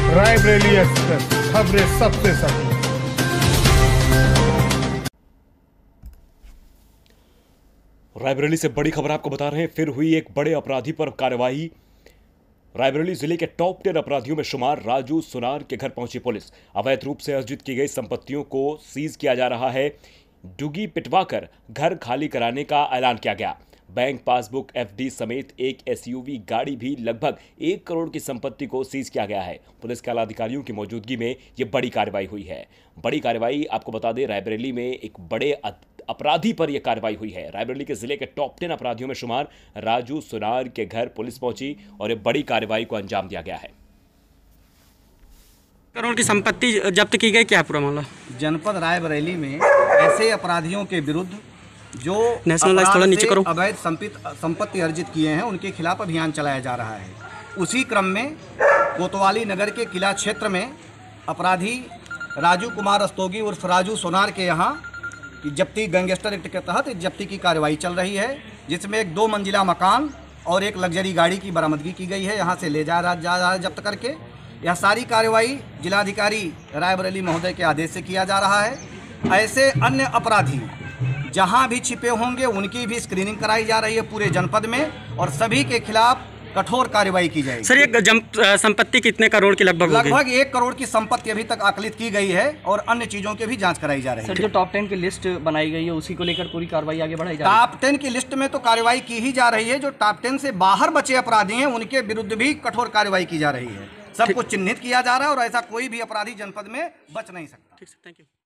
Raebareli express, खबरें सबसे सच। रायबरेली से बड़ी खबर आपको बता रहे हैं। फिर हुई एक बड़े अपराधी पर कार्रवाई। रायबरेली जिले के टॉप 10 अपराधियों में शुमार राजू सुनार के घर पहुंची पुलिस। अवैध रूप से अर्जित की गई संपत्तियों को सीज किया जा रहा है। डुगी पिटवाकर घर खाली कराने का ऐलान किया गया। बैंक पासबुक, एफडी समेत एक एसयूवी गाड़ी भी लगभग 1 करोड़ की संपत्ति को सीज किया गया है। पुलिस के आला अधिकारियों की मौजूदगी में यह बड़ी कार्रवाई हुई है। बड़ी कार्रवाई आपको बता दें, रायबरेली में एक बड़े अपराधी पर यह कार्रवाई हुई है। रायबरेली के जिले के टॉप 10 अपराधियों में शुमार राजू सुनार के घर पुलिस पहुंची और एक बड़ी कार्रवाई को अंजाम दिया गया है। करोड़ की संपत्ति जब्त की गई, क्या पूरा मामला? जनपद रायबरेली में ऐसे अपराधियों के विरुद्ध जो अवैध संपत्ति अर्जित किए हैं उनके खिलाफ अभियान चलाया जा रहा है। उसी क्रम में कोतवाली नगर के किला क्षेत्र में अपराधी राजू कुमार रस्तोगी उर्फ राजू सोनार के यहाँ जब्ती गैंगस्टर एक्ट के तहत जब्ती की कार्रवाई चल रही है, जिसमें एक 2 मंजिला मकान और एक लग्जरी गाड़ी की बरामदगी की गई है। यहाँ से ले जा रहा है जब्त करके। यह सारी कार्रवाई जिलाधिकारी रायबरेली महोदय के आदेश से किया जा रहा है। ऐसे अन्य अपराधी जहां भी छिपे होंगे उनकी भी स्क्रीनिंग कराई जा रही है पूरे जनपद में और सभी के खिलाफ कठोर कार्रवाई की जाएगी। सर, ये संपत्ति कितने करोड़ की लगभग 1 करोड़ की संपत्ति अभी तक आकलित की गई है और अन्य चीजों की भी जांच कराई जा रही है। सर, जो टॉप 10 की लिस्ट बनाई गई है उसी को लेकर पूरी कार्रवाई आगे बढ़ाई जा रही है। टॉप 10 की लिस्ट में तो कार्रवाई की ही जा रही है। जो टॉप 10 से बाहर बचे अपराधी हैं उनके विरुद्ध भी कठोर कार्रवाई की जा रही है। सब कुछ चिन्हित किया जा रहा है और ऐसा कोई भी अपराधी जनपद में बच नहीं सकता। ठीक है, थैंक यू।